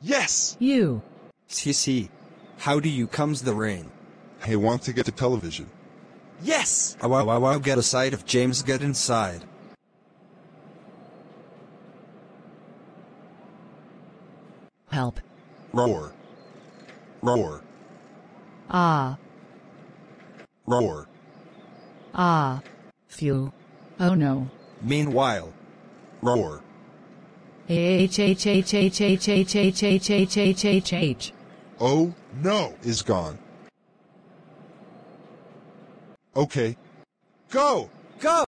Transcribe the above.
Yes! You. CC. How do you comes the rain? I want to get to television. Yes! I'll get a sight of James get inside. Help. Roar. Roar. Ah. Roar. Ah. Phew. Oh no. Meanwhile. Roar. H. Oh, no, is gone. Okay. Go! Go!